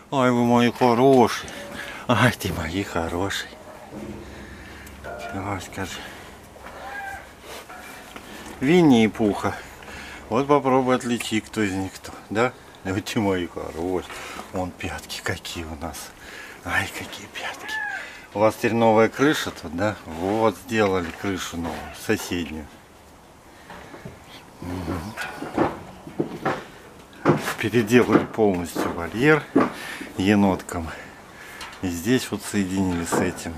Ай, вы мои хорошие. Ай, ты мои хорошие. Давай, скажи. Винни и Пуха. Вот попробуй отличи, кто из них кто. Да? Вот ты мои хорошие. Вон пятки какие у нас. Ай, какие пятки. У вас теперь новая крыша тут, да? Вот сделали крышу новую, соседнюю. Переделали полностью вольер еноткам. И здесь вот соединили с этим.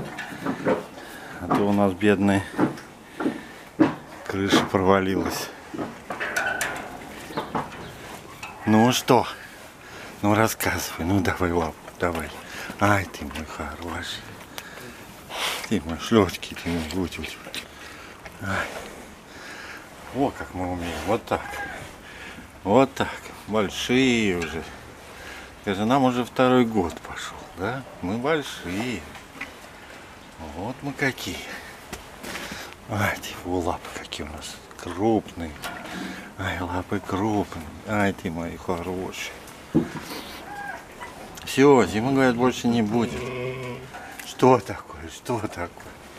А то у нас бедная крыша провалилась. Ну что? Ну рассказывай, ну давай лапу, давай. Ай, ты мой хороший. Ты мой шлёчки, ты мой гуть. Ай. О, как мы умеем. Вот так. Вот так. Большие уже. Скажи, нам уже второй год пошел, да? Мы большие. Вот мы какие. Ай, ты, лапы какие у нас крупные. Ай, лапы крупные. Ай, ты мои хорошие. Все, зимы, говорят, больше не будет. Что такое? Что такое?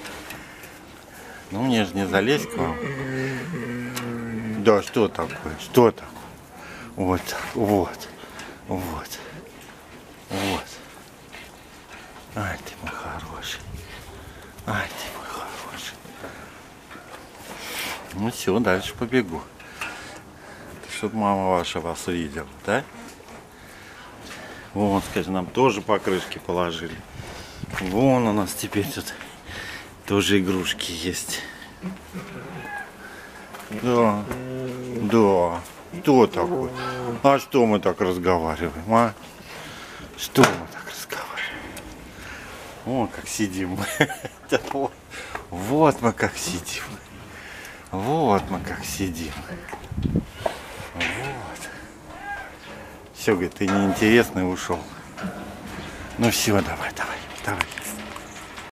Ну, мне же не залезть к вам. Да, что такое? Что такое? Вот так, вот. Вот. Вот. Ай, ты мой хороший. Ай, ты мой хороший. Ну все, дальше побегу. Чтобы мама ваша вас увидела, да? Вон, скажи, нам тоже покрышки положили. Вон у нас теперь тут тоже игрушки есть. Да, да. Кто такой? А что мы так разговариваем, а? Что мы так разговариваем? О, как сидим мы. Вот мы как сидим. Вот мы как сидим. Вот. Все, говорит, ты неинтересный, ушел. Ну все, давай, давай, давай.